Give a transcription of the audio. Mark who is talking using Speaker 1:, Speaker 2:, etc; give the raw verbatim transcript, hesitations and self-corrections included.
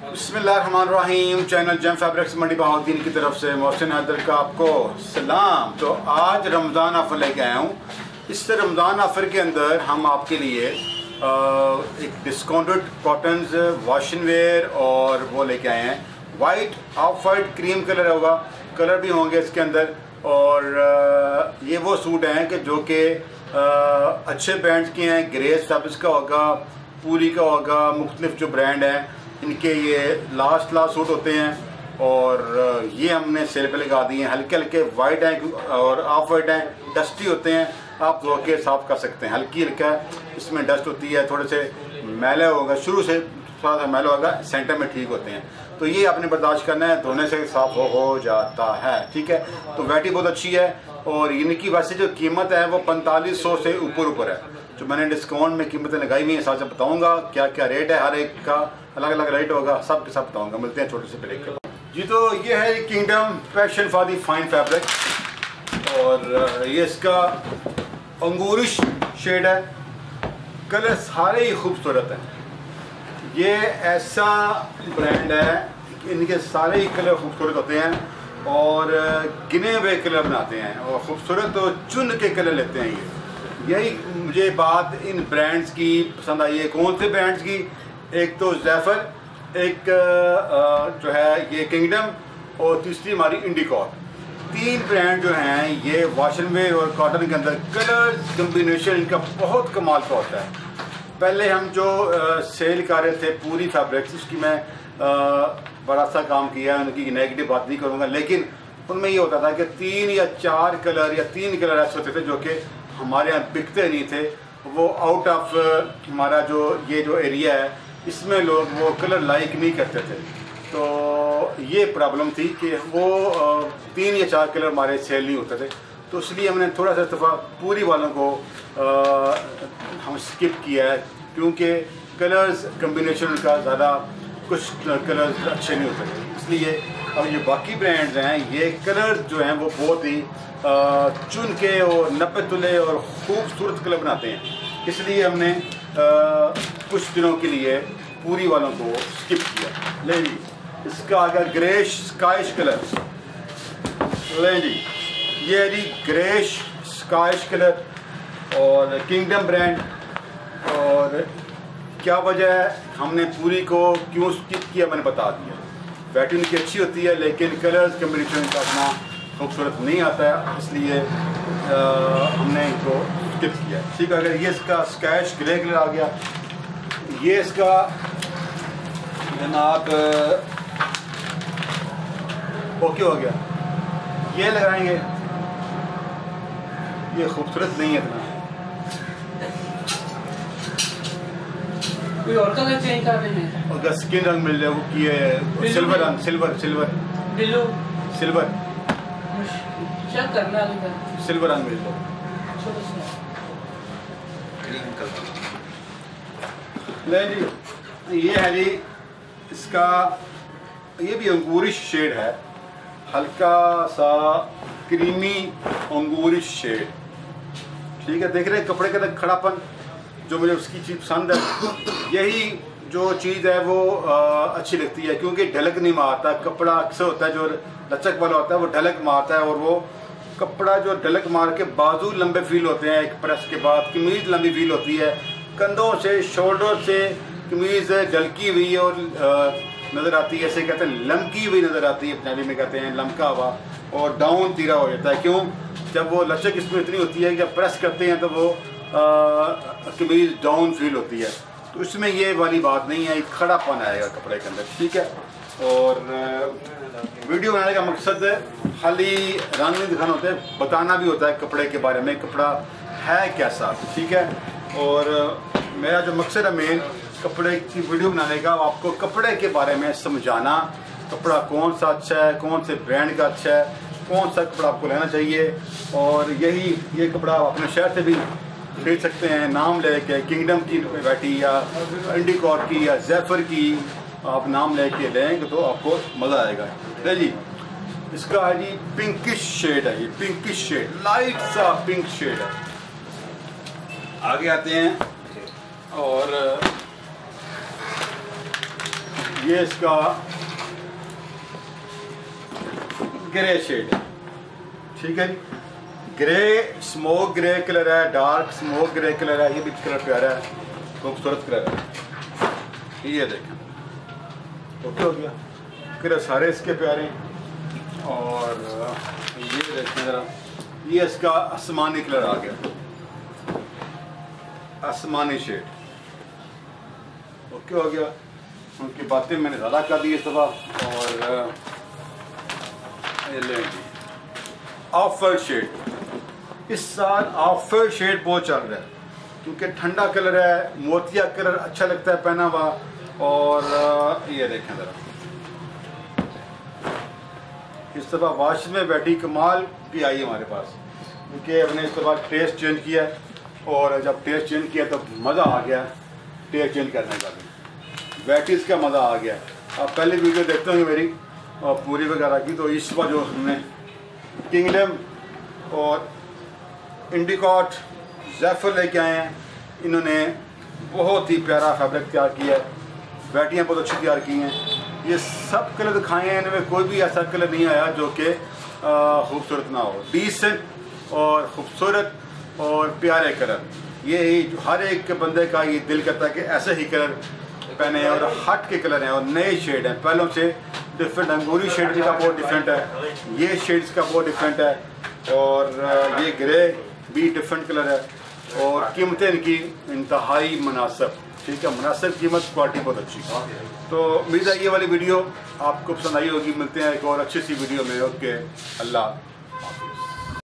Speaker 1: बिस्मिल्लाहिर्रहमानिर्रहीम। Channel Gem fabrics Mandi Bahauddin की तरफ से मोहसिन हैदर का आपको सलाम। तो आज रमज़ान ऑफ़र लेके आया हूँ। इस रमज़ान ऑफ़र के अंदर हम आपके लिए एक डिस्काउंटेड कॉटन्स वॉशन वेयर और वो लेके आए हैं। White off white cream colour होगा, कलर भी होंगे इसके अंदर। और ये वो सूट हैं कि जो कि अच्छे ब्रांड्स के हैं। ग्रेस फैब्रिक्स का होगा, पूरी का होगा, मुख्तलिफ जो ब्रांड हैं इनके ये लास्ट लास्ट सूट होते हैं। और ये हमने सेल पे लगा दिए हैं। हल्के हल्के वाइट हैं और ऑफ वाइट हैं, डस्टी होते हैं, आप धो के साफ़ कर सकते हैं। हल्की हल्का इसमें डस्ट होती है, थोड़े से मैला होगा, शुरू से थोड़ा सा मैला होगा, सेंटर में ठीक होते हैं। तो ये आपने बर्दाश्त करना है, धोने से साफ़ हो, हो जाता है। ठीक है, तो वैरायटी बहुत अच्छी है। और इनकी वैसे जो कीमत है वो पैंतालीस सौ से ऊपर ऊपर है। जो मैंने डिस्काउंट में कीमतें लगाई हुई हैं, साथ साथ बताऊँगा क्या क्या रेट है, हर एक का अलग अलग रेट होगा, सब के सब बताऊँगा। मिलते हैं छोटे से ब्रेक के बाद जी। तो ये है Kingdom passion for the fine fabric और ये इसका अंगूरिश शेड है। कलर सारे ही खूबसूरत हैं। ये ऐसा ब्रांड है, इनके सारे ही कलर खूबसूरत होते हैं और गिने हुए कलर बनाते हैं और ख़ूबसूरत तो चुन के कलर लेते हैं। ये यही मुझे बात इन ब्रांड्स की पसंद आई है। कौन से ब्रांड्स की? एक तो ज़ैफ़र, एक जो है ये किंगडम और तीसरी हमारी इंडिकॉर। तीन ब्रांड जो हैं ये वॉशनवेयर और कॉटन के अंदर कलर कम्बिनेशन इनका बहुत कमाल का होता है। पहले हम जो आ, सेल कर रहे थे पूरी फैब्रिक्स, उसकी मैं आ, बड़ा सा काम किया, उनकी नेगेटिव बात नहीं करूँगा, लेकिन उनमें ये होता था कि तीन या चार कलर या तीन कलर ऐसे होते थे जो कि हमारे यहाँ बिकते नहीं थे। वो आउट ऑफ हमारा जो ये जो एरिया है इसमें लोग वो कलर लाइक नहीं करते थे। तो ये प्रॉब्लम थी कि वो आ, तीन या चार कलर हमारे सेल नहीं होते थे। तो इसलिए हमने थोड़ा सा दफ़ा पूरी वालों को आ, हम स्किप किया है, क्योंकि कलर्स कम्बिनेशन का ज़्यादा कुछ कलर्स अच्छे नहीं होते थे। इसलिए अब ये बाकी ब्रांड्स हैं, ये कलर्स जो हैं वो बहुत ही आ, चुन के और नब्बे तुले और खूबसूरत कलर बनाते हैं। इसलिए हमने आ, कुछ दिनों के लिए पूरी वालों को स्किप किया। ले जी, इसका आ गया ग्रेश स्काइश कलर। ले जी, ये जी ग्रेश स्काइश कलर और किंगडम ब्रांड। और क्या वजह है हमने पूरी को क्यों स्किप किया मैंने बता दिया। वैरायटी उनकी अच्छी होती है लेकिन कलर्स कम्बिनेशन का इतना खूबसूरत नहीं आता है, इसलिए आ, हमने इनको स्किप किया। ठीक है, अगर ये इसका स्कैश ग्रे कलर आ गया, ये इसका जनाब ओके हो गया, ये लगाएंगे। ये खूबसूरत नहीं है इतना।
Speaker 2: कोई और कलर चेंज कर रहे हैं?
Speaker 1: अगर स्किन रंग मिल जाए वो किए सिल्वर रंग, silver silver
Speaker 2: blue
Speaker 1: silver
Speaker 2: check करना है,
Speaker 1: सिल्वर रंग मिल जाए,
Speaker 3: क्रीम कलर।
Speaker 1: ले जी, ये है जी इसका, ये भी अंगूरिश शेड है, हल्का सा क्रीमी अंगूरिश शेड। ठीक है, देख रहे हैं कपड़े का खड़ापन, जो मुझे उसकी चीज़ पसंद है। यही जो चीज़ है वो आ, अच्छी लगती है, क्योंकि ढलक नहीं मारता। कपड़ा अक्सर होता है जो लचक वाला होता है वो ढलक मारता है, और वो कपड़ा जो ढलक मार के बाजू लंबे फील होते हैं एक प्रेस के बाद, कमीज़ लंबी फील होती है, कंधों से शोल्डर से कमीज़ ढलकी हुई और नज़र आती है। ऐसे कहते हैं लमकी हुई नज़र आती है, पंजाबी में कहते हैं लमका हुआ, और डाउन तीरा हो जाता है। क्यों? जब वो लचक इसमें इतनी होती है कि जब प्रेस करते हैं तो वो कमीज़ डाउन फील होती है। तो इसमें ये वाली बात नहीं है, एक खड़ापन आएगा कपड़े के अंदर। ठीक है, और वीडियो बनाने का मकसद खाली रंग नहीं दिखाना होता है, बताना भी होता है कपड़े के बारे में, कपड़ा है कैसा। ठीक है, और मेरा जो मकसद है मेन कपड़े की वीडियो बनाने का, आपको कपड़े के बारे में समझाना, कपड़ा कौन सा अच्छा है, कौन से ब्रांड का अच्छा है, कौन सा कपड़ा आपको लेना चाहिए। और यही ये कपड़ा आप अपने शहर से भी खरीद सकते हैं, नाम लेके किंगडम की वैरायटी या इंडिकॉर की या ज़ैफ़र की आप नाम लेके लेंगे तो आपको मज़ा आएगा। है जी, इसका है जी पिंकिश शेड है, ये पिंकिश शेड, लाइट सा पिंक शेड है। आगे आते हैं और ये इसका ग्रे शेड, ठीक है जी। ग्रे स्मोक ग्रे कलर है, डार्क स्मोक ग्रे कलर है। ये भी कलर प्यारा है, खूबसूरत कलर है। ये देखें, ओके हो गया। फिर सारे इसके प्यारे। और ये देखें ज़रा, ये इसका आसमानी कलर आ गया, आसमानी शेड, ओके हो गया। उनकी बातें मैंने ज़्यादा कर दी इस दफ़ा। और ये लेंगे ऑफर शेड। इस साल ऑफर शेड बहुत चल रहा है क्योंकि ठंडा कलर है, मोतिया कलर अच्छा लगता है पहना हुआ। और ये देखें ज़रा, इस दफ़ा वाश में बैठी कमाल की आई है हमारे पास, क्योंकि हमने इस दफ़ा टेस्ट चेंज किया। और जब टेस्ट चेंज किया तो मज़ा आ गया टेस्ट चेंज करने का भी, वैटिस का मज़ा आ गया। आप पहले वीडियो देखते होंगे मेरी और पूरी वगैरह की। तो इस बार जो हमने किंगडम और इंडिकॉट ज़ैफर लेके आए हैं, इन्होंने बहुत ही प्यारा फैब्रिक तैयार किया है, बैटियाँ बहुत अच्छी तैयार की हैं। ये सब कलर दिखाए हैं, इनमें कोई भी ऐसा कलर नहीं आया जो कि खूबसूरत ना हो। डिसेंट और ख़ूबसूरत और प्यारे कलर, ये ही हर एक बंदे का ये दिल करता है कि ऐसे ही कलर पहने हैं। और हट के कलर हैं और नए शेड हैं, पहलों से डिफरेंट। अंगूरी शेड का बहुत डिफरेंट है, ये शेड्स का बहुत डिफरेंट है। और ये ग्रे भी डिफरेंट कलर है। और कीमतें इनकी इंतहाई मुनासिब, ठीक है, मुनासिब कीमत, क्वालिटी बहुत अच्छी। तो उम्मीद है ये वाली वीडियो आपको पसंद आई होगी। मिलते हैं एक और अच्छी सी वीडियो में। ओके, अल्लाह।